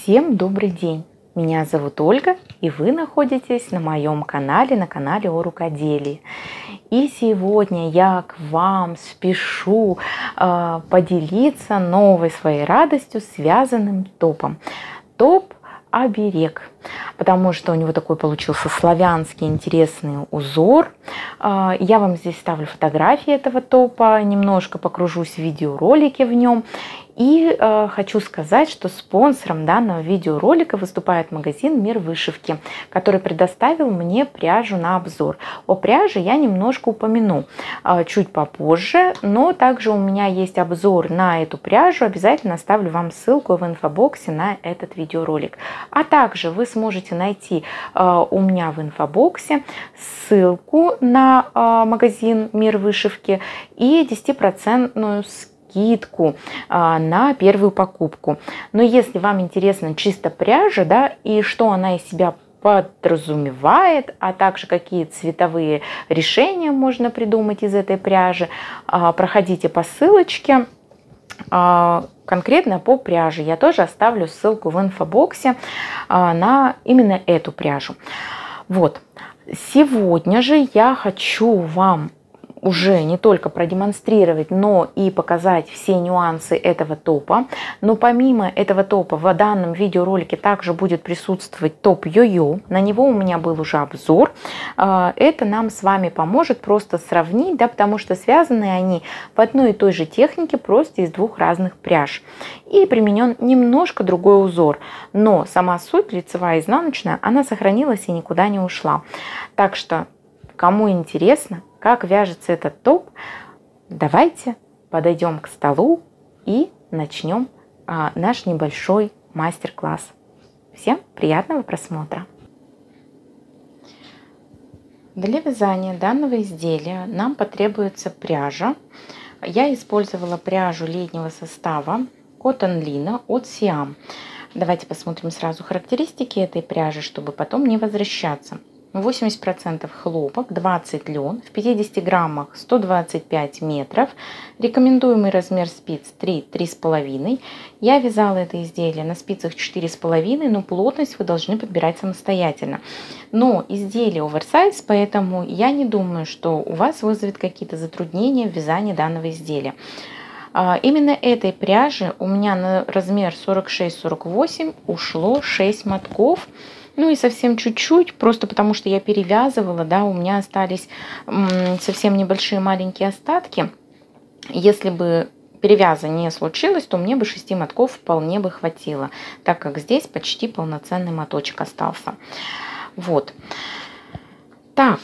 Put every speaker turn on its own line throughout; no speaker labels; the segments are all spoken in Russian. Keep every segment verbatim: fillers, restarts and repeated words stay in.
Всем добрый день! Меня зовут Ольга, и вы находитесь на моем канале, на канале о рукоделии. И сегодня я к вам спешу э, поделиться новой своей радостью с связанным топом. Топ оберег, потому что у него такой получился славянский интересный узор. Я вам здесь ставлю фотографии этого топа, немножко покружусь в видеоролике в нем. И э, хочу сказать, что спонсором данного видеоролика выступает магазин «Мир вышивки», который предоставил мне пряжу на обзор. О пряже я немножко упомяну э, чуть попозже, но также у меня есть обзор на эту пряжу. Обязательно оставлю вам ссылку в инфобоксе на этот видеоролик. А также вы сможете найти э, у меня в инфобоксе ссылку на э, магазин «Мир вышивки» и десятипроцентную скидку. скидку а, на первую покупку. Но если вам интересна чисто пряжа, да, и что она из себя подразумевает, а также какие цветовые решения можно придумать из этой пряжи, а, проходите по ссылочке. А, конкретно по пряже я тоже оставлю ссылку в инфобоксе а, на именно эту пряжу. Вот. Сегодня же я хочу вам уже не только продемонстрировать, но и показать все нюансы этого топа. Но помимо этого топа в данном видеоролике также будет присутствовать топ йо-йо. На него у меня был уже обзор. Это нам с вами поможет просто сравнить, да, потому что связаны они в одной и той же технике, просто из двух разных пряж. И применен немножко другой узор. Но сама суть, лицевая и изнаночная, она сохранилась и никуда не ушла. Так что, кому интересно, как вяжется этот топ, давайте подойдем к столу и начнем а, наш небольшой мастер-класс. Всем приятного просмотра! Для вязания данного изделия нам потребуется пряжа. Я использовала пряжу летнего состава Cotton Lino от Siam. Давайте посмотрим сразу характеристики этой пряжи, чтобы потом не возвращаться. восемьдесят процентов хлопок, двадцать процентов лен, в пятидесяти граммах сто двадцать пять метров, рекомендуемый размер спиц три — три с половиной. Я вязала это изделие на спицах четыре с половиной, но плотность вы должны подбирать самостоятельно. Но изделие оверсайз, поэтому я не думаю, что у вас вызовет какие-то затруднения в вязании данного изделия. Именно этой пряжи у меня на размер сорок шесть — сорок восемь ушло шесть мотков. Ну и совсем чуть-чуть, просто потому что я перевязывала, да, у меня остались совсем небольшие маленькие остатки. Если бы перевяза не случилось, то мне бы шести мотков вполне бы хватило, так как здесь почти полноценный моточек остался. Вот. Так,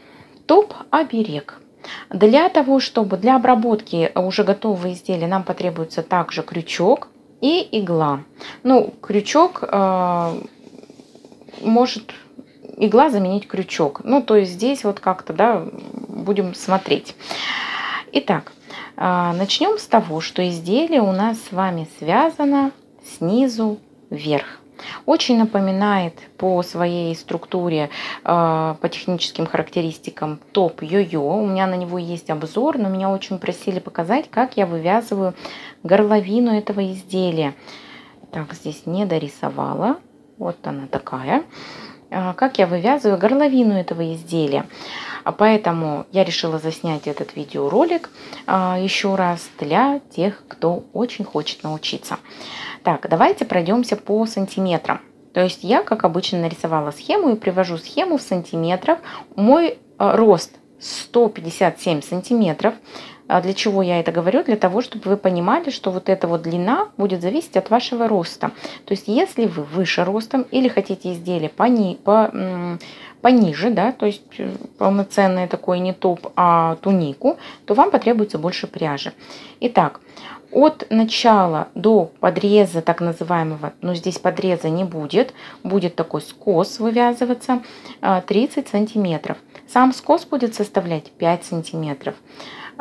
топ-оберег. Для того, чтобы для обработки уже готового изделия нам потребуется также крючок и игла. Ну, крючок... Э может игла заменить крючок. Ну, то есть здесь вот как-то, да, будем смотреть. Итак, начнем с того, что изделие у нас с вами связано снизу вверх. Очень напоминает по своей структуре, по техническим характеристикам топ йо-йо. У меня на него есть обзор, но меня очень просили показать, как я вывязываю горловину этого изделия. Так, здесь не дорисовала. Вот она такая. Как я вывязываю горловину этого изделия. Поэтому я решила заснять этот видеоролик еще раз для тех, кто очень хочет научиться. Так, давайте пройдемся по сантиметрам. То есть я, как обычно, нарисовала схему и привожу схему в сантиметрах. Мой рост сто пятьдесят семь сантиметров. Для чего я это говорю? Для того, чтобы вы понимали, что вот эта вот длина будет зависеть от вашего роста. То есть если вы выше ростом или хотите изделие пони, по, пониже, да, то есть полноценный такой не топ, а тунику, то вам потребуется больше пряжи. Итак, от начала до подреза так называемого, но здесь подреза не будет, будет такой скос вывязываться тридцать сантиметров. Сам скос будет составлять пять сантиметров.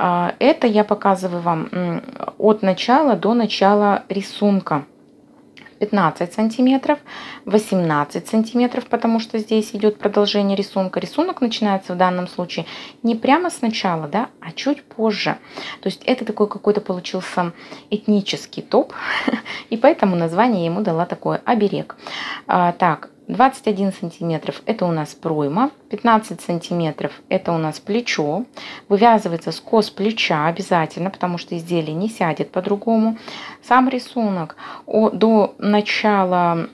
Это я показываю вам от начала до начала рисунка. пятнадцать сантиметров, восемнадцать сантиметров, потому что здесь идет продолжение рисунка. Рисунок начинается в данном случае не прямо сначала, да, а чуть позже. То есть это такой какой-то получился этнический топ, и поэтому название ему дала такое оберег. А, так, двадцать один сантиметров это у нас пройма, пятнадцать сантиметров это у нас плечо, вывязывается скос плеча обязательно, потому что изделие не сядет по-другому. Сам рисунок до начала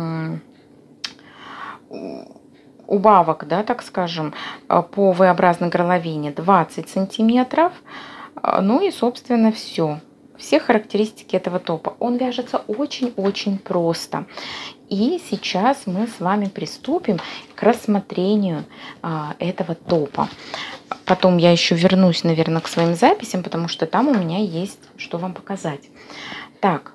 убавок, да, так скажем, по V-образной горловине двадцать сантиметров, ну и собственно все. Все характеристики этого топа. Он вяжется очень-очень просто. И сейчас мы с вами приступим к рассмотрению а, этого топа. Потом я еще вернусь, наверное, к своим записям, потому что там у меня есть что вам показать. Так.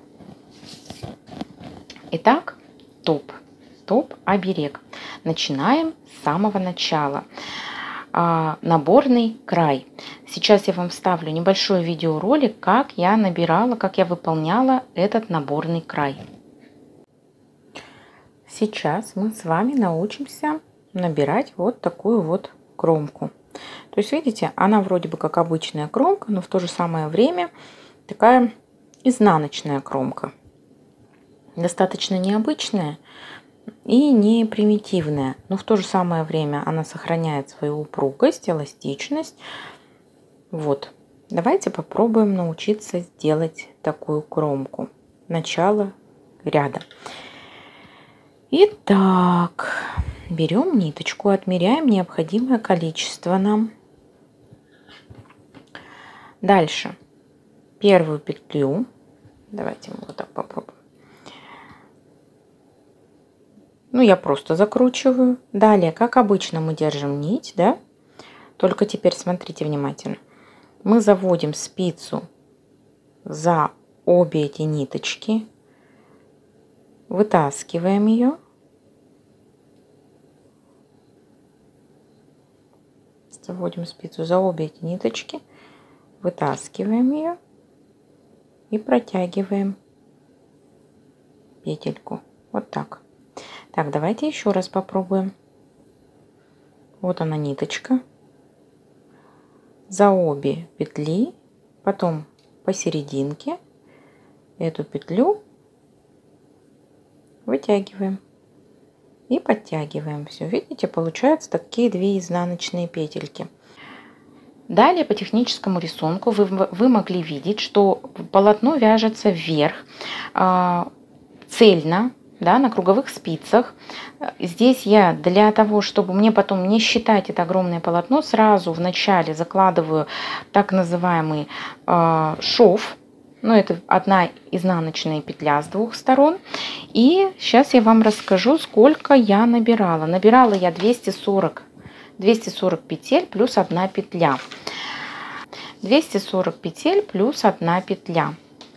Итак, топ. Топ-оберег. Начинаем с самого начала. А, наборный край. Сейчас я вам вставлю небольшой видеоролик, как я набирала, как я выполняла этот наборный край. Сейчас мы с вами научимся набирать вот такую вот кромку. То есть, видите, она вроде бы как обычная кромка, но в то же самое время такая изнаночная кромка. Достаточно необычная и не примитивная, но в то же самое время она сохраняет свою упругость, эластичность. Вот, давайте попробуем научиться сделать такую кромку. Начало ряда. Итак, берем ниточку, отмеряем необходимое количество нам. Дальше первую петлю, давайте мы вот так попробуем. Ну, я просто закручиваю. Далее, как обычно, мы держим нить, да? Только теперь смотрите внимательно. Мы заводим спицу за обе эти ниточки, вытаскиваем ее. Заводим спицу за обе эти ниточки, вытаскиваем ее и протягиваем петельку. Вот так. Так, давайте еще раз попробуем. Вот она ниточка. За обе петли, потом посерединке эту петлю вытягиваем и подтягиваем. Все, видите, получаются такие две изнаночные петельки. Далее по техническому рисунку вы, вы могли видеть, что полотно вяжется вверх э, цельно, да, на круговых спицах. Здесь я для того, чтобы мне потом не считать это огромное полотно, сразу в начале закладываю так называемый э, шов. Ну, это одна изнаночная петля с двух сторон. И сейчас я вам расскажу, сколько я набирала. Набирала я двести сорок, двести сорок петель плюс одна петля. двести сорок петель плюс одна петля.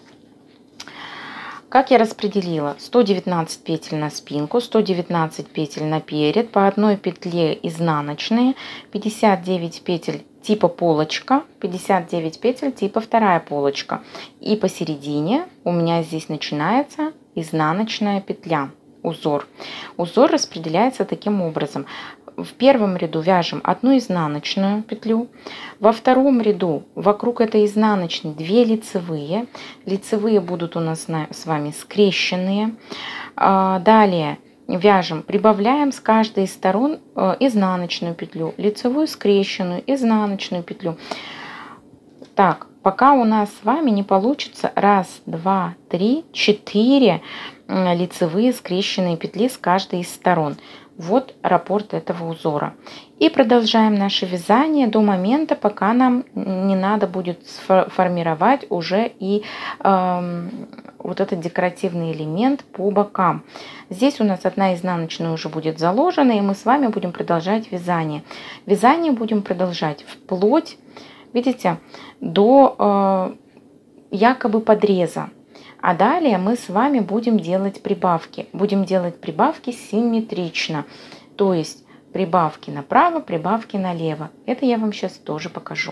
Как я распределила? сто девятнадцать петель на спинку, сто девятнадцать петель наперед, по одной петле изнаночные, пятьдесят девять петель типа полочка, пятьдесят девять петель типа вторая полочка. И посередине у меня здесь начинается изнаночная петля, узор. Узор распределяется таким образом. В первом ряду вяжем одну изнаночную петлю, во втором ряду вокруг этой изнаночной две лицевые. Лицевые будут у нас с вами скрещенные. Далее вяжем, прибавляем с каждой из сторон изнаночную петлю, лицевую скрещенную, изнаночную петлю. Так, пока у нас с вами не получится раз, два, три, четыре лицевые скрещенные петли с каждой из сторон. Вот раппорт этого узора. И продолжаем наше вязание до момента, пока нам не надо будет сформировать уже и э, вот этот декоративный элемент по бокам. Здесь у нас одна изнаночная уже будет заложена, и мы с вами будем продолжать вязание. Вязание будем продолжать вплоть, видите, до э, якобы подреза. А далее мы с вами будем делать прибавки. Будем делать прибавки симметрично. То есть прибавки направо, прибавки налево. Это я вам сейчас тоже покажу.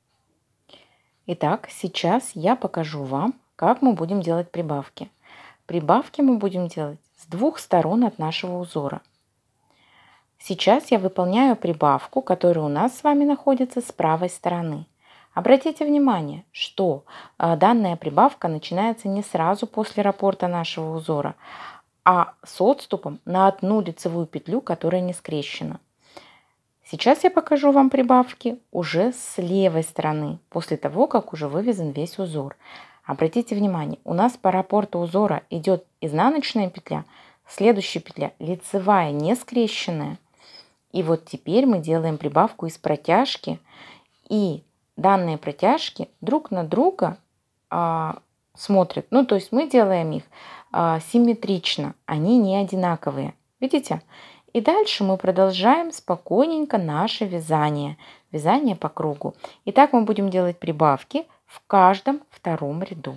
Итак, сейчас я покажу вам, как мы будем делать прибавки. прибавки мы будем делать с двух сторон от нашего узора. Сейчас я выполняю прибавку, которая у нас с вами находится с правой стороны. Обратите внимание, что данная прибавка начинается не сразу после раппорта нашего узора, а с отступом на одну лицевую петлю, которая не скрещена. Сейчас я покажу вам прибавки уже с левой стороны, после того, как уже вывязан весь узор. Обратите внимание, у нас по раппорту узора идет изнаночная петля, следующая петля лицевая, не скрещенная. И вот теперь мы делаем прибавку из протяжки, и данные протяжки друг на друга а, смотрят. Ну, то есть мы делаем их а, симметрично, они не одинаковые. Видите? И дальше мы продолжаем спокойненько наше вязание, вязание по кругу. И так мы будем делать прибавки в каждом втором ряду.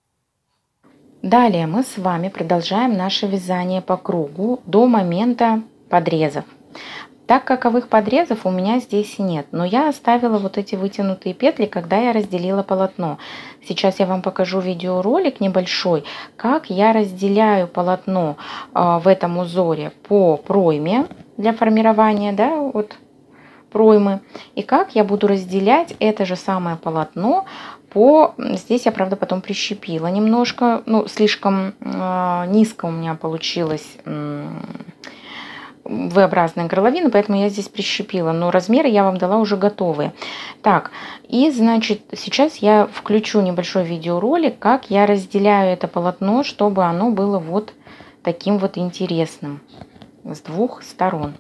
Далее мы с вами продолжаем наше вязание по кругу до момента подрезов. Так каковых подрезов у меня здесь и нет, но я оставила вот эти вытянутые петли, когда я разделила полотно. Сейчас я вам покажу видеоролик небольшой, как я разделяю полотно э, в этом узоре по пройме для формирования, да, вот проймы, и как я буду разделять это же самое полотно по... Здесь я, правда, потом прищепила немножко, ну, слишком э, низко у меня получилось... Э, V-образная горловина, поэтому я здесь прищепила, но размеры я вам дала уже готовые. Так, и значит, сейчас я включу небольшой видеоролик, как я разделяю это полотно, чтобы оно было вот таким вот интересным с двух сторон.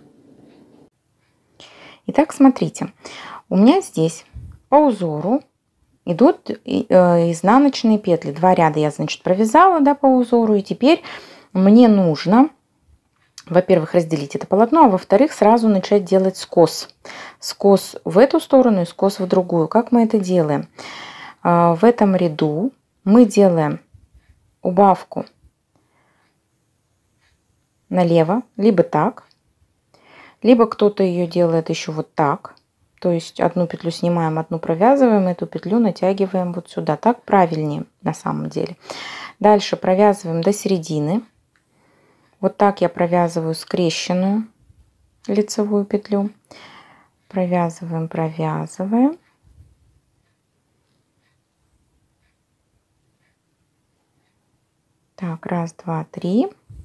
Итак, смотрите, у меня здесь по узору идут изнаночные петли. Два ряда я, значит, провязала, да, по узору, и теперь мне нужно... Во-первых, разделить это полотно, а во-вторых, сразу начать делать скос. Скос в эту сторону и скос в другую. Как мы это делаем? В этом ряду мы делаем убавку налево, либо так, либо кто-то ее делает еще вот так. То есть одну петлю снимаем, одну провязываем, эту петлю натягиваем вот сюда. Так правильнее на самом деле. Дальше провязываем до середины. Вот так я провязываю скрещенную лицевую петлю. Провязываем, провязываем. Так, раз, два, три.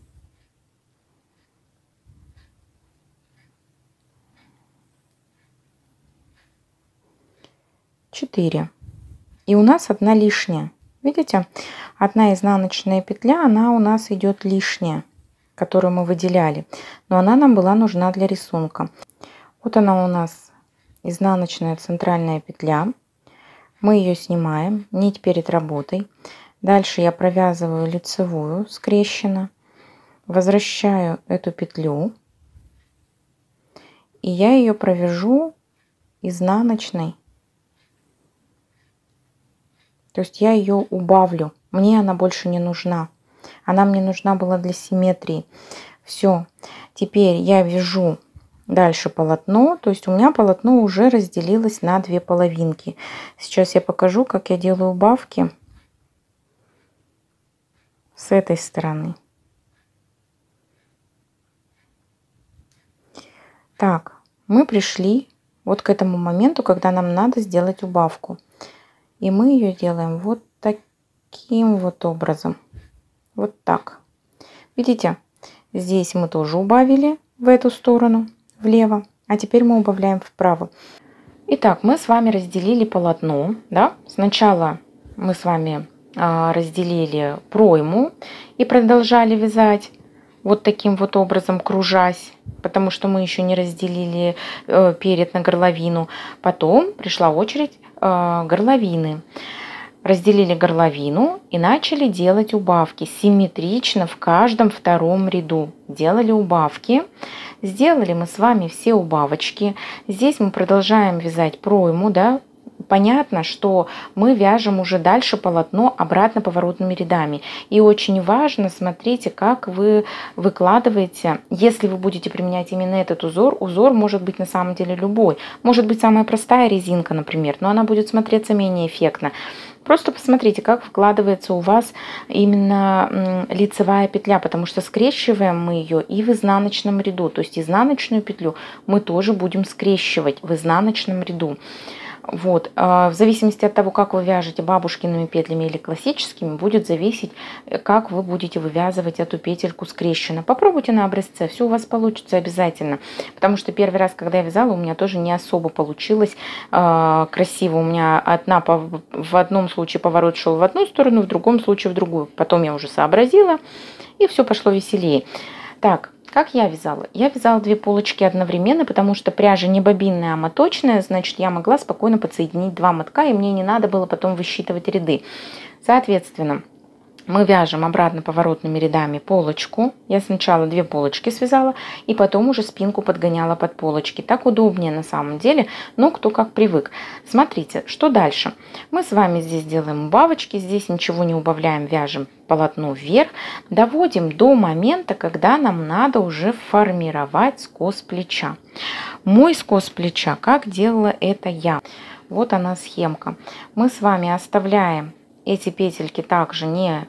Четыре. И у нас одна лишняя. Видите? Одна изнаночная петля, она у нас идет лишняя, которую мы выделяли, но она нам была нужна для рисунка. Вот она у нас, изнаночная центральная петля. Мы ее снимаем, нить перед работой. Дальше я провязываю лицевую скрещенно, возвращаю эту петлю, и я ее провяжу изнаночной. То есть я ее убавлю, мне она больше не нужна. Она мне нужна была для симметрии. Все. Теперь я вяжу дальше полотно. То есть у меня полотно уже разделилось на две половинки. Сейчас я покажу, как я делаю убавки с этой стороны. Так, мы пришли вот к этому моменту, когда нам надо сделать убавку. И мы ее делаем вот таким вот образом. Вот так. Видите, здесь мы тоже убавили в эту сторону, влево. А теперь мы убавляем вправо. Итак, мы с вами разделили полотно. Да? Сначала мы с вами а, разделили пройму и продолжали вязать вот таким вот образом, кружась, потому что мы еще не разделили э, перед на горловину. Потом пришла очередь э, горловины. Разделили горловину и начали делать убавки симметрично в каждом втором ряду. Делали убавки. Сделали мы с вами все убавочки. Здесь мы продолжаем вязать пройму, да, понятно, что мы вяжем уже дальше полотно обратно поворотными рядами. И очень важно, смотрите, как вы выкладываете. Если вы будете применять именно этот узор, узор может быть на самом деле любой. Может быть самая простая резинка, например, но она будет смотреться менее эффектно. Просто посмотрите, как вкладывается у вас именно лицевая петля, потому что скрещиваем мы ее и в изнаночном ряду. То есть изнаночную петлю мы тоже будем скрещивать в изнаночном ряду. Вот. В зависимости от того, как вы вяжете бабушкиными петлями или классическими, будет зависеть, как вы будете вывязывать эту петельку скрещенно. Попробуйте на образце, все у вас получится обязательно. Потому что первый раз, когда я вязала, у меня тоже не особо получилось э, красиво. У меня одна, в одном случае поворот шел в одну сторону, в другом случае в другую. Потом я уже сообразила, и все пошло веселее. Так. Как я вязала? Я вязала две полочки одновременно, потому что пряжа не бобинная, а моточная, значит, я могла спокойно подсоединить два мотка, и мне не надо было потом высчитывать ряды. Соответственно, мы вяжем обратно поворотными рядами полочку. Я сначала две полочки связала, и потом уже спинку подгоняла под полочки. Так удобнее на самом деле, но кто как привык. Смотрите, что дальше. Мы с вами здесь делаем убавочки, здесь ничего не убавляем, вяжем полотно вверх. Доводим до момента, когда нам надо уже формировать скос плеча. Мой скос плеча, как делала это я. Вот она схемка. Мы с вами оставляем эти петельки также не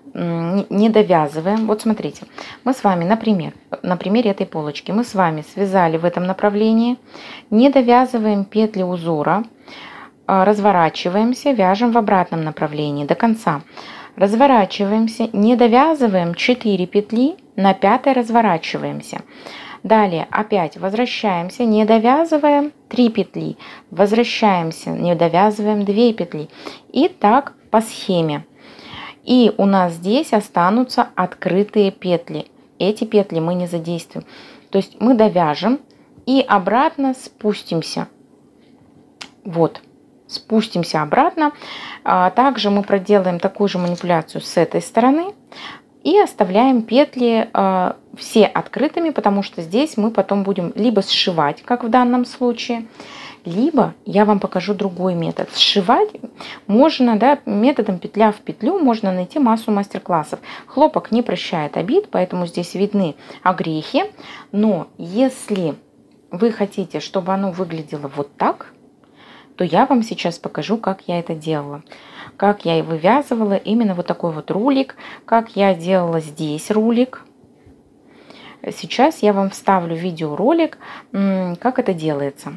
не довязываем. Вот смотрите, мы с вами, например, на примере этой полочки, мы с вами связали в этом направлении, не довязываем петли узора, разворачиваемся, вяжем в обратном направлении до конца. Разворачиваемся, не довязываем четыре петли, на пятой разворачиваемся. Далее опять возвращаемся, не довязываем три петли, возвращаемся, не довязываем две петли. И так по схеме. И у нас здесь останутся открытые петли. Эти петли мы не задействуем. То есть мы довяжем и обратно спустимся. Вот, спустимся обратно. Также мы проделаем такую же манипуляцию с этой стороны. И оставляем петли все открытыми, потому что здесь мы потом будем либо сшивать, как в данном случае, либо я вам покажу другой метод. Сшивать можно, да, методом петля в петлю можно найти массу мастер-классов. Хлопок не прощает обид, поэтому здесь видны огрехи. Но если вы хотите, чтобы оно выглядело вот так, то я вам сейчас покажу, как я это делала. Как я и вывязывала именно вот такой вот рулик, как я делала здесь рулик. Сейчас я вам вставлю видеоролик, как это делается.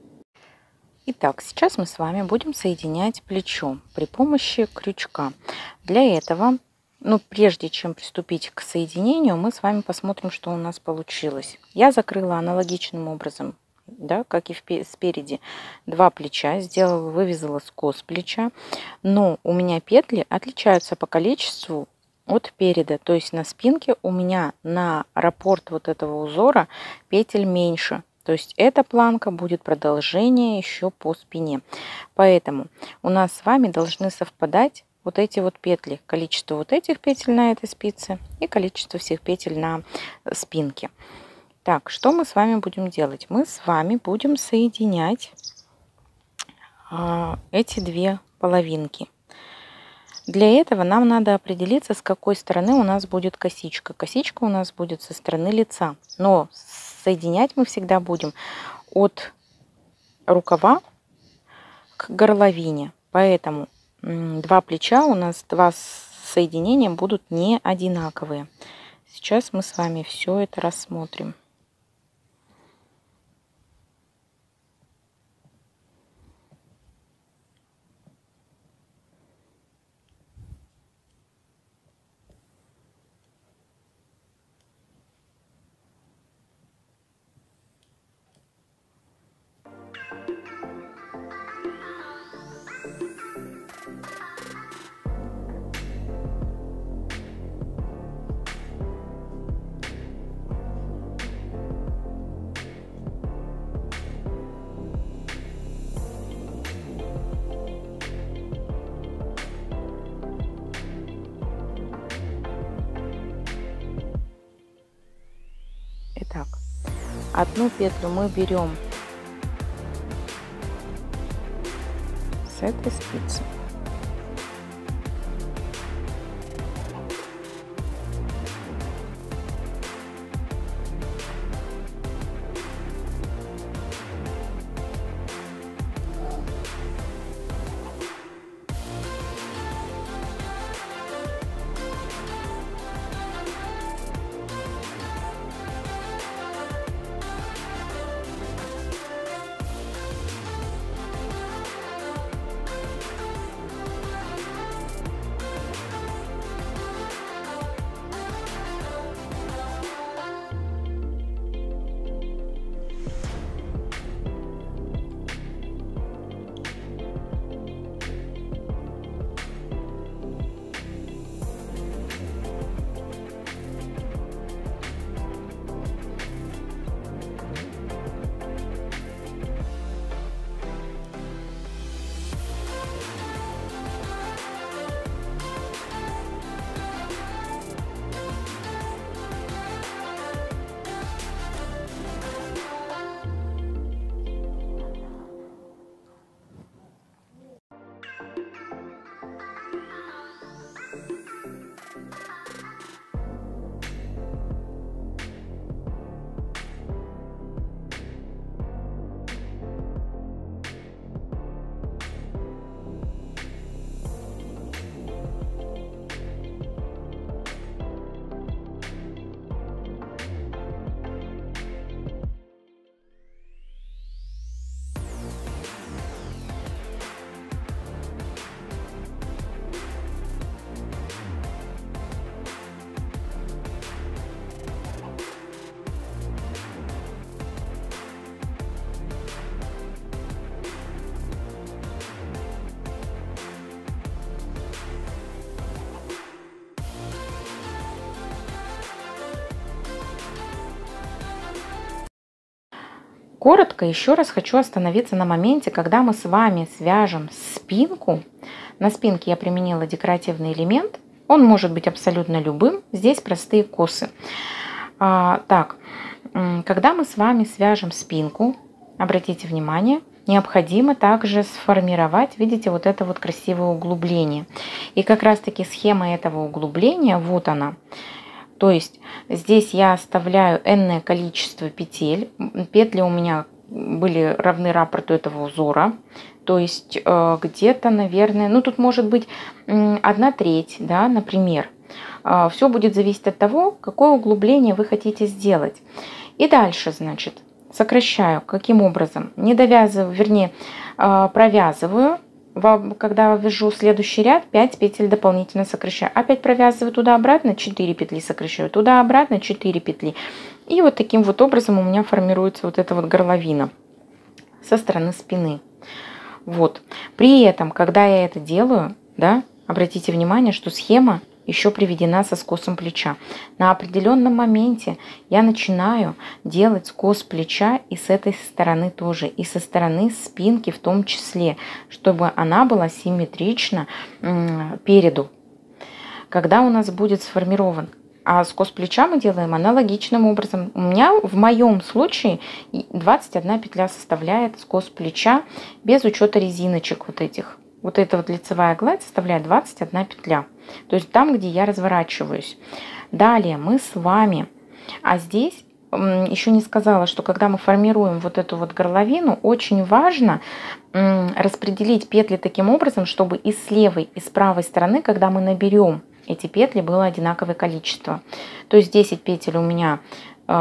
Итак, сейчас мы с вами будем соединять плечо при помощи крючка. Для этого, ну, прежде чем приступить к соединению, мы с вами посмотрим, что у нас получилось. Я закрыла аналогичным образом, да, как и спереди, два плеча, сделала, вывязала скос плеча, но у меня петли отличаются по количеству от переда, то есть на спинке у меня на раппорт вот этого узора петель меньше. То есть эта планка будет продолжение еще по спине. Поэтому у нас с вами должны совпадать вот эти вот петли. Количество вот этих петель на этой спице и количество всех петель на спинке. Так, что мы с вами будем делать? Мы с вами будем соединять э, эти две половинки. Для этого нам надо определиться, с какой стороны у нас будет косичка. Косичка у нас будет со стороны лица. Но соединять мы всегда будем от рукава к горловине. Поэтому два плеча у нас, два соединения будут не одинаковые. Сейчас мы с вами все это рассмотрим. Итак, одну петлю мы берем с этой спицы. Коротко еще раз хочу остановиться на моменте, когда мы с вами свяжем спинку. На спинке я применила декоративный элемент. Он может быть абсолютно любым. Здесь простые косы. А, так, когда мы с вами свяжем спинку, обратите внимание, необходимо также сформировать, видите, вот это вот красивое углубление. И как раз-таки схема этого углубления, вот она. То есть здесь я оставляю энное количество петель. Петли у меня были равны раппорту этого узора. То есть э, где-то, наверное, ну тут может быть э, одна треть, да, например. Э, все будет зависеть от того, какое углубление вы хотите сделать. И дальше, значит, сокращаю. Каким образом? Не довязываю, вернее, э, провязываю. Когда вяжу следующий ряд, пять петель дополнительно сокращаю. Опять провязываю туда-обратно, четыре петли сокращаю, туда-обратно, четыре петли. И вот таким вот образом у меня формируется вот эта вот горловина со стороны спины. Вот. При этом, когда я это делаю, да, обратите внимание, что схема еще приведена со скосом плеча. На определенном моменте я начинаю делать скос плеча и с этой стороны тоже, и со стороны спинки в том числе, чтобы она была симметрична переду. Когда у нас будет сформирован, а скос плеча мы делаем аналогичным образом. У меня в моем случае двадцать одна петля составляет скос плеча без учета резиночек вот этих. Вот эта вот лицевая гладь составляет двадцать одна петля. То есть там, где я разворачиваюсь. Далее мы с вами, а здесь еще не сказала, что когда мы формируем вот эту вот горловину, очень важно распределить петли таким образом, чтобы и с левой, и с правой стороны, когда мы наберем эти петли, было одинаковое количество. То есть десять петель у меня э,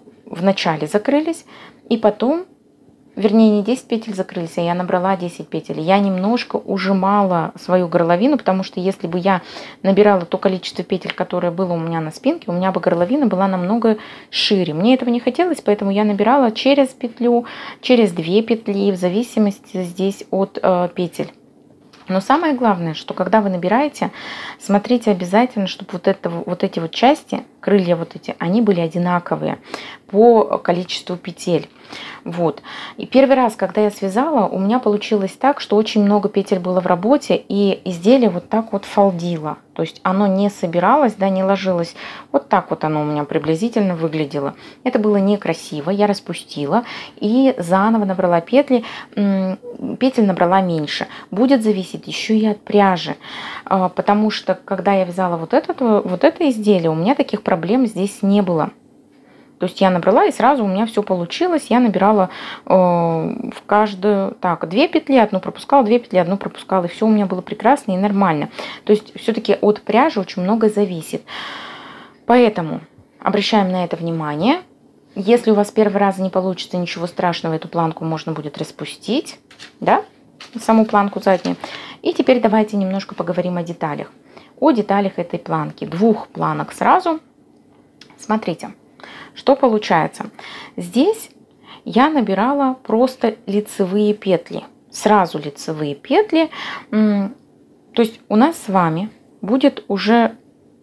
в начале закрылись, и потом, вернее, не десять петель закрылись, а я набрала десять петель. Я немножко ужимала свою горловину, потому что если бы я набирала то количество петель, которое было у меня на спинке, у меня бы горловина была намного шире. Мне этого не хотелось, поэтому я набирала через петлю, через две петли, в зависимости здесь от э, петель. Но самое главное, что когда вы набираете, смотрите обязательно, чтобы вот, это, вот эти вот части крылья вот эти, они были одинаковые по количеству петель. Вот. И первый раз, когда я связала, у меня получилось так, что очень много петель было в работе, и изделие вот так вот фалдило. То есть оно не собиралось, да, не ложилось. Вот так вот оно у меня приблизительно выглядело. Это было некрасиво. Я распустила и заново набрала петли. Петель набрала меньше. Будет зависеть еще и от пряжи. Потому что, когда я вязала вот это, вот это изделие, у меня таких проблем здесь не было. То есть я набрала, и сразу у меня все получилось. Я набирала э, в каждую... Так, две петли, одну пропускала, две петли, одну пропускала. И все у меня было прекрасно и нормально. То есть все-таки от пряжи очень много зависит. Поэтому обращаем на это внимание. Если у вас первый раз не получится, ничего страшного, эту планку можно будет распустить. Да? Саму планку заднюю. И теперь давайте немножко поговорим о деталях. О деталях этой планки. Двух планок сразу. Смотрите. Что получается? Здесь я набирала просто лицевые петли. Сразу лицевые петли. То есть у нас с вами будет уже,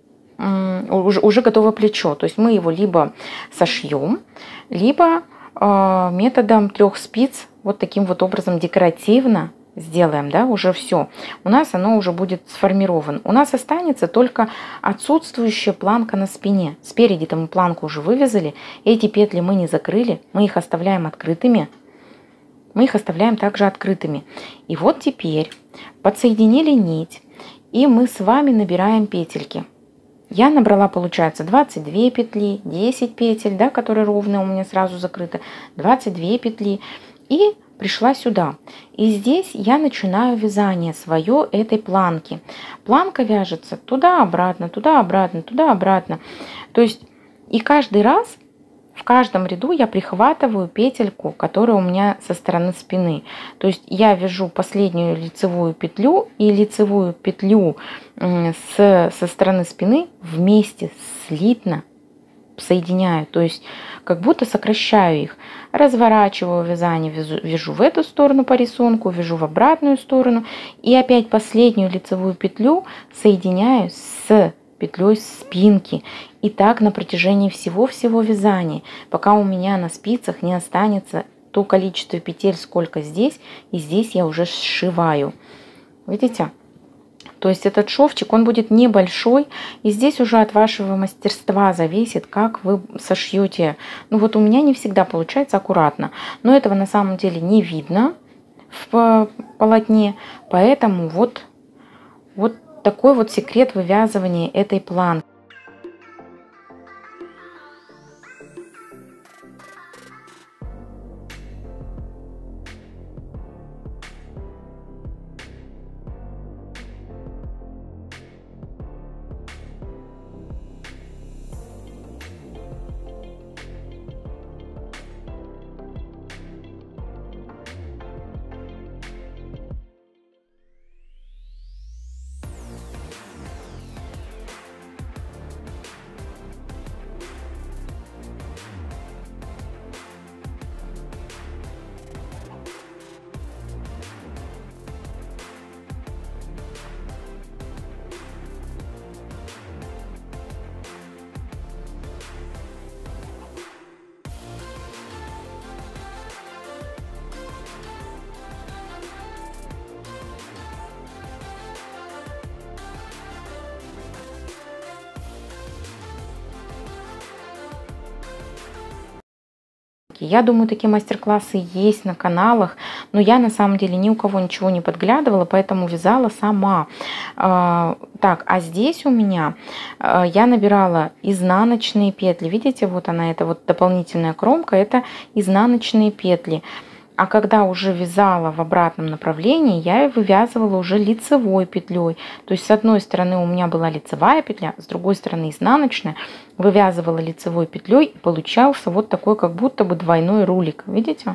уже, уже готово плечо. То есть мы его либо сошьем, либо методом трех спиц вот таким вот образом декоративно сделаем, да, уже все. У нас оно уже будет сформировано. У нас останется только отсутствующая планка на спине. Спереди-то мы планку уже вывязали. Эти петли мы не закрыли. Мы их оставляем открытыми. Мы их оставляем также открытыми. И вот теперь подсоединили нить. И мы с вами набираем петельки. Я набрала, получается, двадцать две петли, десять петель, да, которые ровные у меня сразу закрыты, двадцать две петли. И пришла сюда. И здесь я начинаю вязание свое этой планки. Планка вяжется туда-обратно, туда-обратно, туда-обратно. То есть и каждый раз, в каждом ряду я прихватываю петельку, которая у меня со стороны спины. То есть я вяжу последнюю лицевую петлю и лицевую петлю с, со стороны спины вместе слитно соединяю, то есть как будто сокращаю их, разворачиваю вязание, вяжу, вяжу в эту сторону по рисунку, вяжу в обратную сторону и опять последнюю лицевую петлю соединяю с петлей спинки. И так на протяжении всего-всего вязания, пока у меня на спицах не останется то количество петель, сколько здесь, и здесь я уже сшиваю. Видите? То есть этот шовчик, он будет небольшой, и здесь уже от вашего мастерства зависит, как вы сошьете. Ну вот у меня не всегда получается аккуратно, но этого на самом деле не видно в полотне, поэтому вот, вот такой вот секрет вывязывания этой планки. Я думаю, такие мастер-классы есть на каналах, но я на самом деле ни у кого ничего не подглядывала, поэтому вязала сама. Так, а здесь у меня я набирала изнаночные петли. Видите, вот она, это вот дополнительная кромка, это изнаночные петли. А когда уже вязала в обратном направлении, я вывязывала уже лицевой петлей. То есть с одной стороны у меня была лицевая петля, с другой стороны изнаночная. Вывязывала лицевой петлей, и получался вот такой как будто бы двойной рулик. Видите?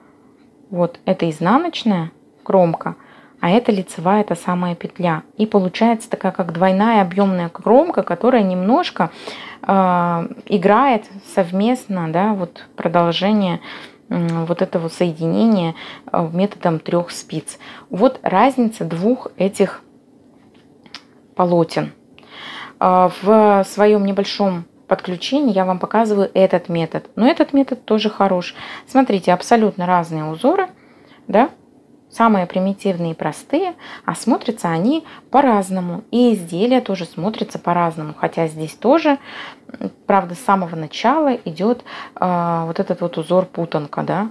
Вот это изнаночная кромка, а это лицевая, та самая петля. И получается такая как двойная объемная кромка, которая немножко э, играет совместно, да, вот продолжение вот этого соединения методом трех спиц. Вот разница двух этих полотен. В своем небольшом подключения я вам показываю этот метод. Но этот метод тоже хорош. Смотрите, абсолютно разные узоры, да, самые примитивные и простые, а смотрятся они по-разному. И изделия тоже смотрятся по-разному. Хотя здесь тоже, правда, с самого начала идет э, вот этот вот узор путанка, да.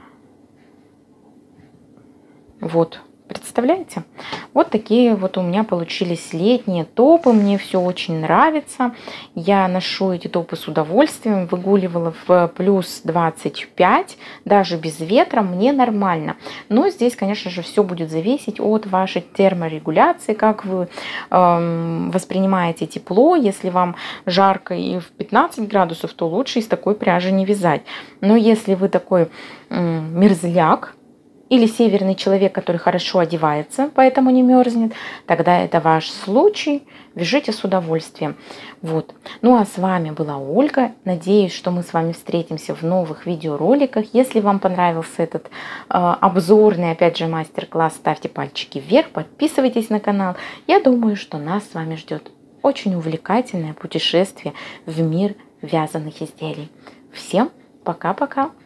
Вот. Представляете? Вот такие вот у меня получились летние топы. Мне все очень нравится. Я ношу эти топы с удовольствием. Выгуливала в плюс двадцать пять. Даже без ветра мне нормально. Но здесь, конечно же, все будет зависеть от вашей терморегуляции. Как вы э, воспринимаете тепло. Если вам жарко и в пятнадцать градусов, то лучше из такой пряжи не вязать. Но если вы такой э, мерзляк, или северный человек, который хорошо одевается, поэтому не мерзнет, тогда это ваш случай, вяжите с удовольствием. Вот. Ну а с вами была Ольга. Надеюсь, что мы с вами встретимся в новых видеороликах. Если вам понравился этот э, обзорный, опять же, мастер-класс, ставьте пальчики вверх, подписывайтесь на канал. Я думаю, что нас с вами ждет очень увлекательное путешествие в мир вязаных изделий. Всем пока-пока!